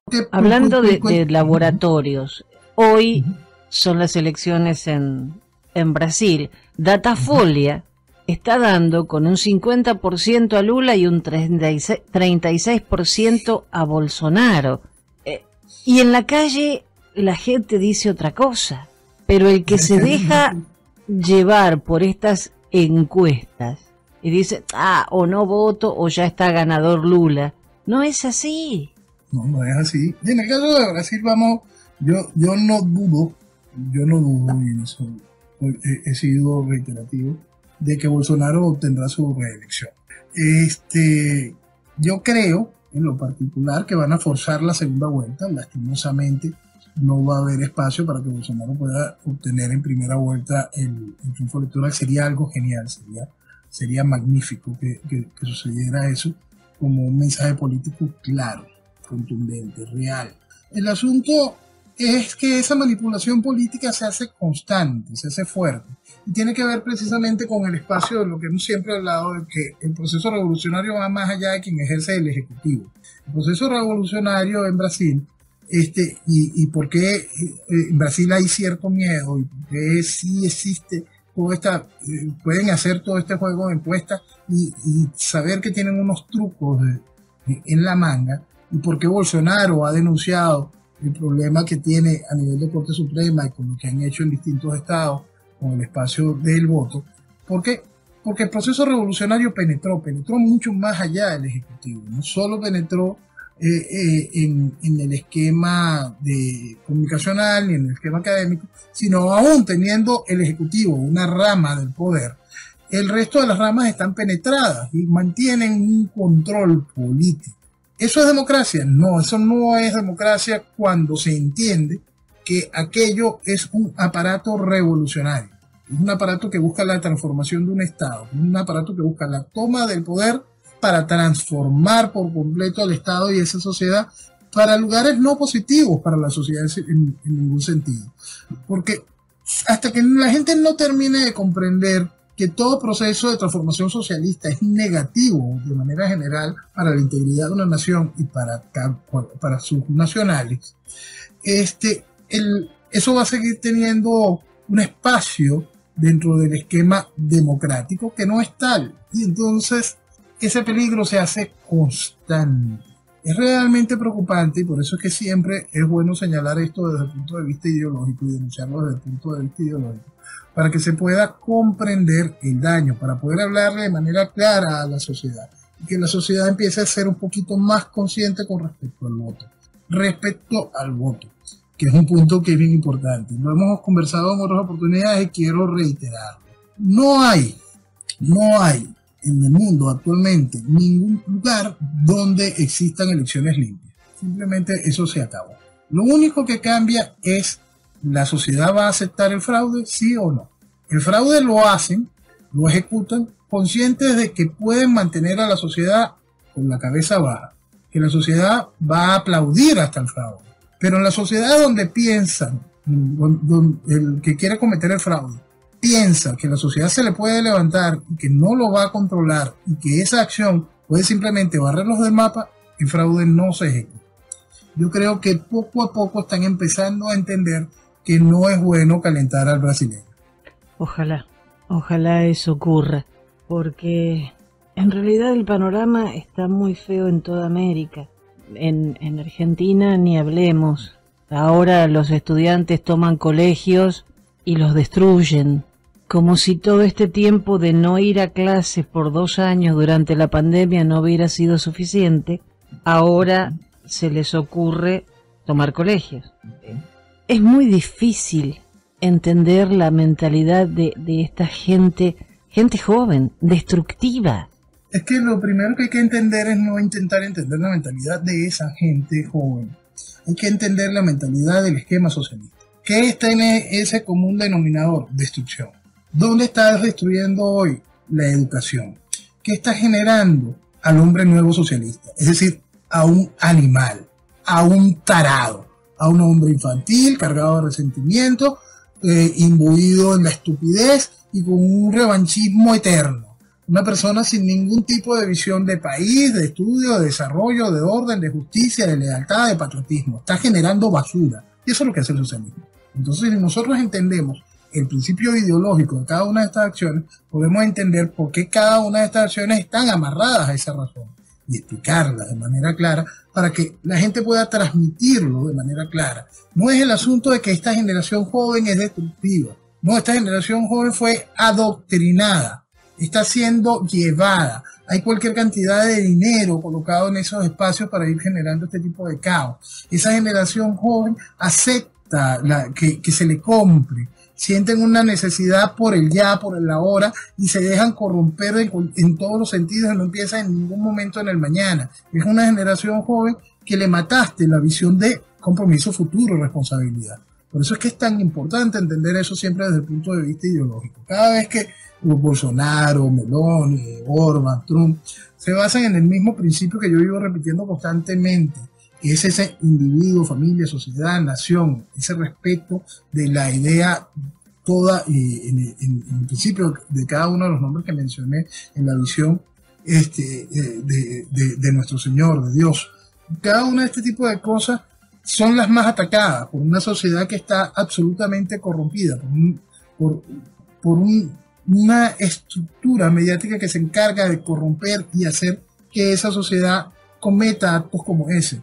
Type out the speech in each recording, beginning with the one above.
Hablando de laboratorios, hoy son las elecciones en Brasil. Datafolia está dando con un 50% a Lula y un 36% a Bolsonaro. Y en la calle la gente dice otra cosa, pero el que se deja llevar por estas encuestas y dice, o no voto o ya está ganador Lula, no es así. No, no es así. Y en el caso de Brasil, yo no dudo, y en eso he sido reiterativo, de que Bolsonaro obtendrá su reelección. Yo creo, en lo particular, que van a forzar la segunda vuelta. Lastimosamente, no va a haber espacio para que Bolsonaro pueda obtener en primera vuelta el triunfo electoral. Sería algo genial, sería magnífico que sucediera eso como un mensaje político claro, contundente, real. El asunto es que esa manipulación política se hace constante, se hace fuerte, y tiene que ver precisamente con el espacio de lo que hemos siempre hablado, de que el proceso revolucionario va más allá de quien ejerce el ejecutivo. El proceso revolucionario en Brasil, y por qué en Brasil hay cierto miedo, y por qué sí existe pueden hacer todo este juego de encuestas y saber que tienen unos trucos en la manga, y por qué Bolsonaro ha denunciado el problema que tiene a nivel de Corte Suprema y con lo que han hecho en distintos estados con el espacio del voto, porque el proceso revolucionario penetró mucho más allá del Ejecutivo. No solo penetró en el esquema comunicacional ni en el esquema académico, sino aún teniendo el Ejecutivo una rama del poder, el resto de las ramas están penetradas y mantienen un control político. ¿Eso es democracia? No, eso no es democracia cuando se entiende que aquello es un aparato revolucionario. Es un aparato que busca la transformación de un Estado, es un aparato que busca la toma del poder para transformar por completo al Estado y esa sociedad para lugares no positivos para la sociedad en ningún sentido. Porque hasta que la gente no termine de comprender que todo proceso de transformación socialista es negativo de manera general para la integridad de una nación y para sus nacionales, eso va a seguir teniendo un espacio dentro del esquema democrático que no es tal. Y entonces ese peligro se hace constante. Es realmente preocupante, y por eso es que siempre es bueno señalar esto desde el punto de vista ideológico y denunciarlo desde el punto de vista ideológico, para que se pueda comprender el daño, para poder hablarle de manera clara a la sociedad, y que la sociedad empiece a ser un poquito más consciente con respecto al voto. Que es un punto que es bien importante. Lo hemos conversado en otras oportunidades y quiero reiterarlo. No hay en el mundo actualmente ningún lugar donde existan elecciones limpias. Simplemente eso se acabó. Lo único que cambia es: ¿la sociedad va a aceptar el fraude, sí o no? El fraude lo hacen, lo ejecutan, conscientes de que pueden mantener a la sociedad con la cabeza baja, que la sociedad va a aplaudir hasta el fraude. Pero en la sociedad donde piensan, donde el que quiere cometer el fraude piensa que la sociedad se le puede levantar y que no lo va a controlar y que esa acción puede simplemente barrerlos del mapa, el fraude no se ejecuta. Yo creo que poco a poco están empezando a entender que no es bueno calentar al brasileño. Ojalá eso ocurra, porque en realidad el panorama está muy feo en toda América. En Argentina ni hablemos. Ahora los estudiantes toman colegios y los destruyen, como si todo este tiempo de no ir a clases por 2 años durante la pandemia no hubiera sido suficiente. Ahora se les ocurre tomar colegios. Es muy difícil entender la mentalidad de esta gente joven, destructiva. Es que lo primero que hay que entender es no intentar entender la mentalidad de esa gente joven. Hay que entender la mentalidad del esquema socialista. ¿Qué está en ese común denominador? Destrucción. ¿Dónde está destruyendo hoy? La educación. ¿Qué está generando al hombre nuevo socialista? Es decir, a un animal, a un tarado, a un hombre infantil cargado de resentimiento, imbuido en la estupidez y con un revanchismo eterno. una persona sin ningún tipo de visión de país, de estudio, de desarrollo, de orden, de justicia, de lealtad, de patriotismo. Está generando basura. Y eso es lo que hace el socialismo. Entonces, si nosotros entendemos el principio ideológico de cada una de estas acciones, podemos entender por qué cada una de estas acciones están amarradas a esa razón y explicarlas de manera clara para que la gente pueda transmitirlo de manera clara. No es el asunto de que esta generación joven es destructiva. No, esta generación joven fue adoctrinada, está siendo llevada. Hay cualquier cantidad de dinero colocado en esos espacios para ir generando este tipo de caos. Esa generación joven acepta que se le compre, sienten una necesidad por el ya, por el ahora, y se dejan corromper en todos los sentidos y no empieza en ningún momento en el mañana. Es una generación joven que le mataste la visión de compromiso futuro, responsabilidad. Por eso es que es tan importante entender eso siempre desde el punto de vista ideológico. Cada vez que Bolsonaro, Meloni, Orbán, Trump se basan en el mismo principio que yo vivo repitiendo constantemente, que es ese individuo, familia, sociedad, nación, ese respeto de la idea toda, en el principio de cada uno de los nombres que mencioné en la visión de nuestro Señor, de Dios. Cada una de este tipo de cosas son las más atacadas por una sociedad que está absolutamente corrompida, una estructura mediática que se encarga de corromper y hacer que esa sociedad cometa actos como ese.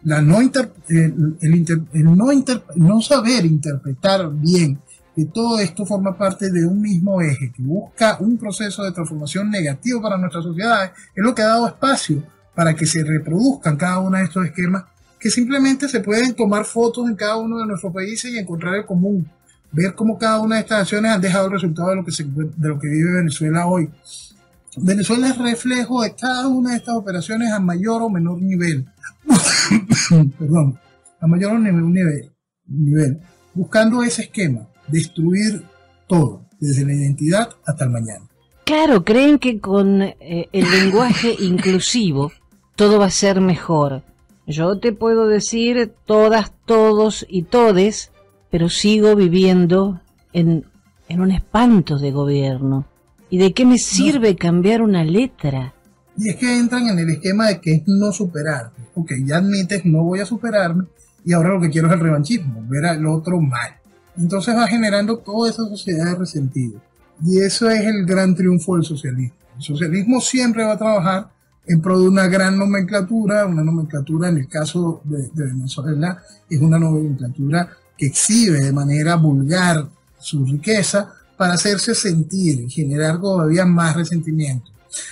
No saber interpretar bien que todo esto forma parte de un mismo eje que busca un proceso de transformación negativo para nuestras sociedades es lo que ha dado espacio para que se reproduzcan cada uno de estos esquemas que simplemente se pueden tomar fotos en cada uno de nuestros países y encontrar el común, ver cómo cada una de estas acciones han dejado el resultado de lo que vive Venezuela hoy. Venezuela es reflejo de cada una de estas operaciones a mayor o menor nivel. Perdón, a mayor o menor nivel, buscando ese esquema, destruir todo, desde la identidad hasta el mañana. Claro, creen que con el lenguaje inclusivo todo va a ser mejor. Yo te puedo decir todas, todos y todes, pero sigo viviendo en un espanto de gobierno. ¿Y de qué me sirve cambiar una letra? Y es que entran en el esquema de que es no superarte. Ok, ya admites, no voy a superarme, y ahora lo que quiero es el revanchismo, ver al otro mal. Entonces va generando toda esa sociedad de resentido. Y eso es el gran triunfo del socialismo. El socialismo siempre va a trabajar en pro de una gran nomenclatura en el caso de Venezuela es una nomenclatura que exhibe de manera vulgar su riqueza para hacerse sentir y generar todavía más resentimiento,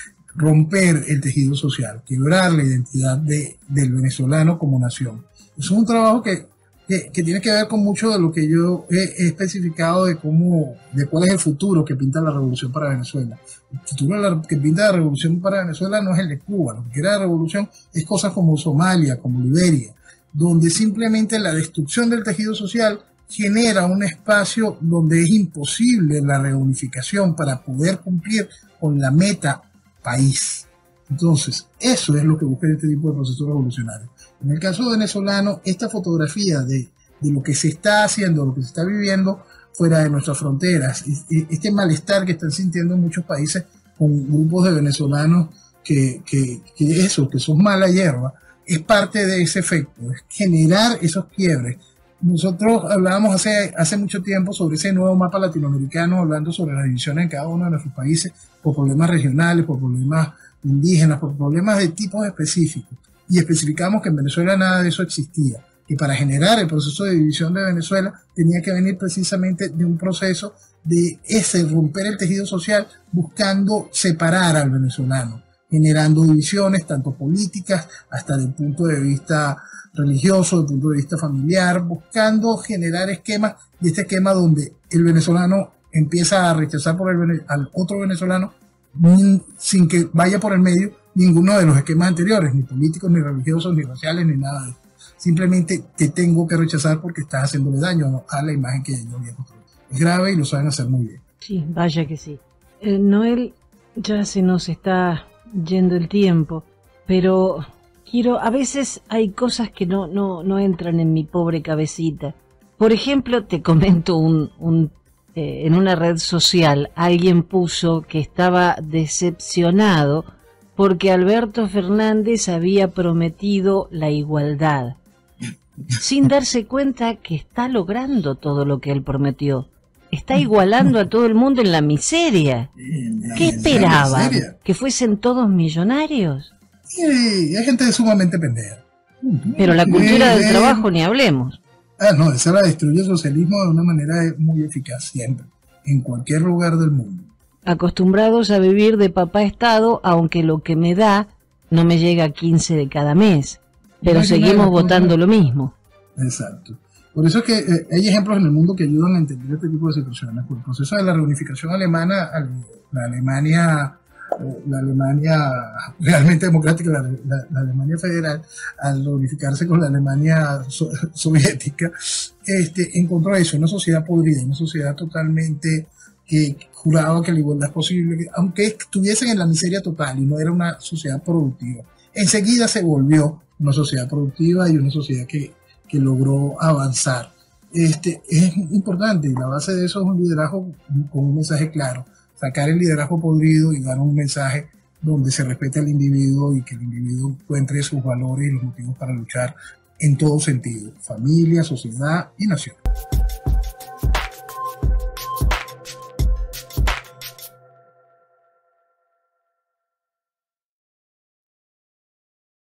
romper el tejido social, quebrar la identidad del venezolano como nación. Es un trabajo que tiene que ver con mucho de lo que yo he especificado de cuál es el futuro que pinta la revolución para Venezuela. El futuro que pinta la revolución para Venezuela no es el de Cuba. Lo que quiere la revolución es cosas como Somalia, como Liberia, donde simplemente la destrucción del tejido social genera un espacio donde es imposible la reunificación para poder cumplir con la meta país. Entonces, eso es lo que busca este tipo de proceso revolucionario. En el caso venezolano, esta fotografía de lo que se está haciendo, lo que se está viviendo fuera de nuestras fronteras, este malestar que están sintiendo en muchos países con grupos de venezolanos que son mala hierba, es parte de ese efecto, es generar esos quiebres. Nosotros hablábamos hace mucho tiempo sobre ese nuevo mapa latinoamericano, hablando sobre las divisiones en cada uno de nuestros países por problemas regionales, por problemas indígenas, por problemas de tipos específicos. Y especificamos que en Venezuela nada de eso existía, que para generar el proceso de división de Venezuela tenía que venir precisamente de un proceso de romper el tejido social buscando separar al venezolano, generando divisiones tanto políticas hasta del punto de vista religioso, del punto de vista familiar, buscando generar esquemas, y este esquema donde el venezolano empieza a rechazar al otro venezolano sin que vaya por el medio ninguno de los esquemas anteriores, ni políticos, ni religiosos, ni raciales, ni nada de eso. Simplemente te tengo que rechazar porque estás haciéndole daño a la imagen que yo había construido. Es grave y lo saben hacer muy bien. Sí, vaya que sí. Noel, ya se nos está yendo el tiempo, pero a veces hay cosas que no entran en mi pobre cabecita. Por ejemplo, te comento un en una red social alguien puso que estaba decepcionado porque Alberto Fernández había prometido la igualdad, sin darse cuenta que está logrando todo lo que él prometió. Está igualando a todo el mundo en la miseria. ¿Qué esperaban? ¿Que fuesen todos millonarios? Sí, hay gente sumamente pendeja. Pero la cultura del trabajo ni hablemos. No, esa la destruye el socialismo de una manera muy eficaz, siempre, en cualquier lugar del mundo. Acostumbrados a vivir de papá Estado, aunque lo que me da no me llega a 15 de cada mes, pero seguimos votando lo mismo. Exacto. Por eso es que hay ejemplos en el mundo que ayudan a entender este tipo de situaciones. Por el proceso de la reunificación alemana, la Alemania realmente democrática, la Alemania federal, al reunificarse con la Alemania soviética, encontró eso, una sociedad podrida, una sociedad totalmente que juraba que la igualdad es posible, que, aunque estuviesen en la miseria total y no era una sociedad productiva, enseguida se volvió una sociedad productiva y una sociedad que logró avanzar. Es importante, y la base de eso es un liderazgo con un mensaje claro. Sacar el liderazgo podrido y dar un mensaje donde se respete al individuo y que el individuo encuentre sus valores y los motivos para luchar en todo sentido, familia, sociedad y nación.